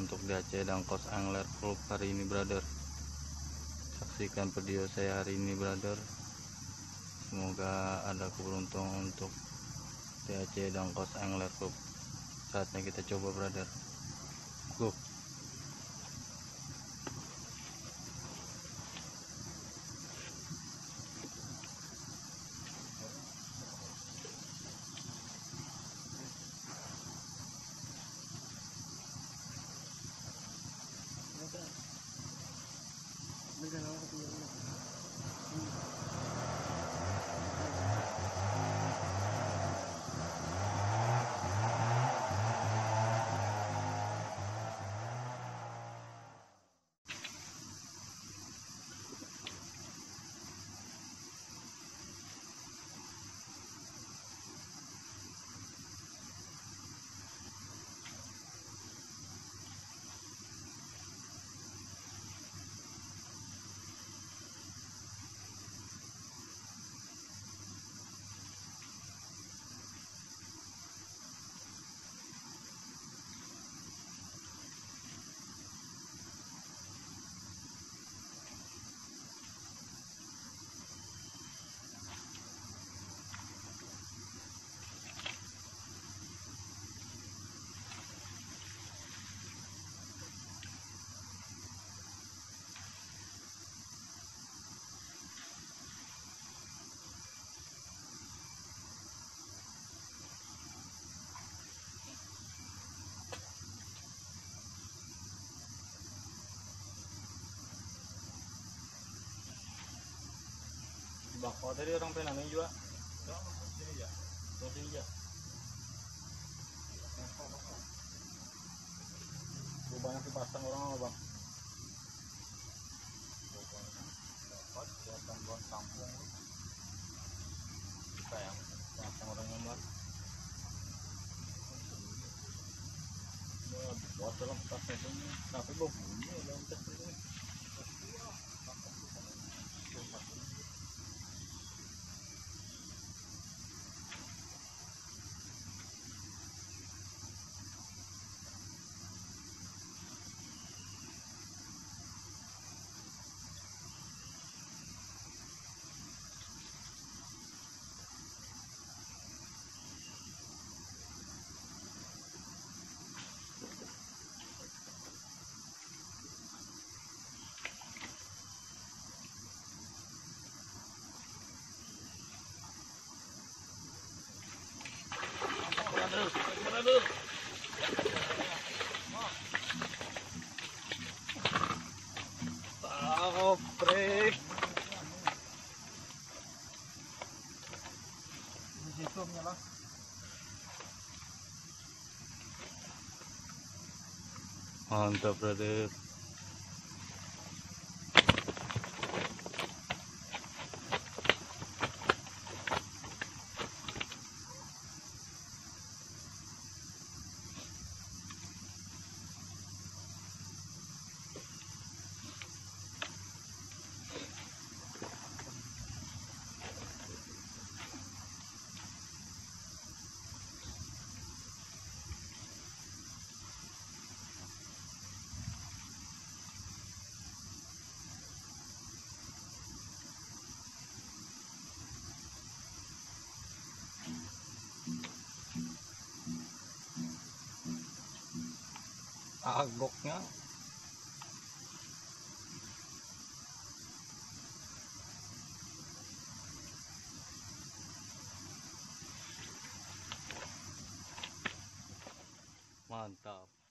untuk DAC Dangkos Angler Club hari ini, brother. Saksikan video saya hari ini, brother. Semoga ada keberuntungan untuk DAC Dangkos Angler Club. Saatnya kita coba, brother. Go. Bang, oh tadi orang pengen juga. Sini ya. Sini ya. Banyak dipasang orang, bang. Dapat buatan buat kampung. Kita yang pasang orang yang buat. Buat dalam tasnya ini, tapi belum bunyi dalam tas ini. Oprek. Mantap, brother. Agoknya mantap.